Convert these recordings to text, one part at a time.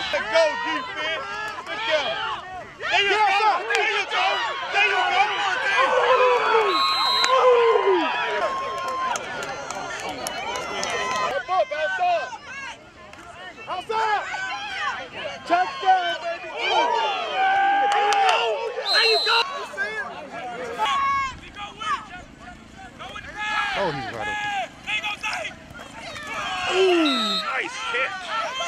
Go, defense. Look at him. There you go. There you go. There you go. Step up, outside. Outside. Touchdown, baby. There you go. Oh, he's right open. Ooh, nice catch.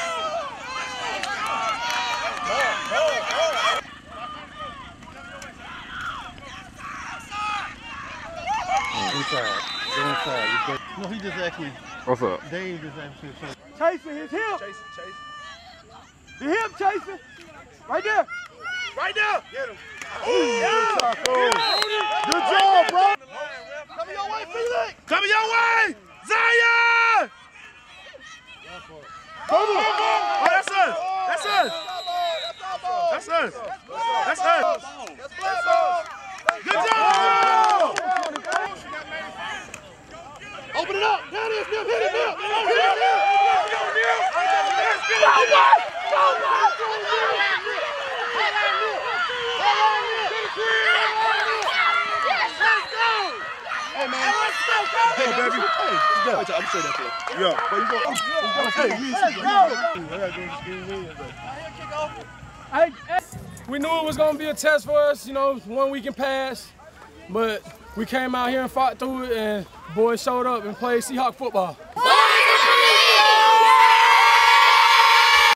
Inside. Go inside. No, he just asked me. What's up? Dave just asked me. Chasing his hip. Chasing. The hip chasing. Right there. Right there. Get him. Yeah. Good job, bro. Coming your way, Felix. Coming your way. Zion. Oh, that's us. That's us. That's us. That's us. Good job. Open it up. There it is. Hit it, Neil. Hit it, Neil. Hey, man. Hey, baby. Hey, let's go. I'm sure that's it. Yeah. But you go. Hey, we knew it was going to be a test for us, you know, 1 week and pass, but we came out here and fought through it, and boys showed up and played Seahawk football.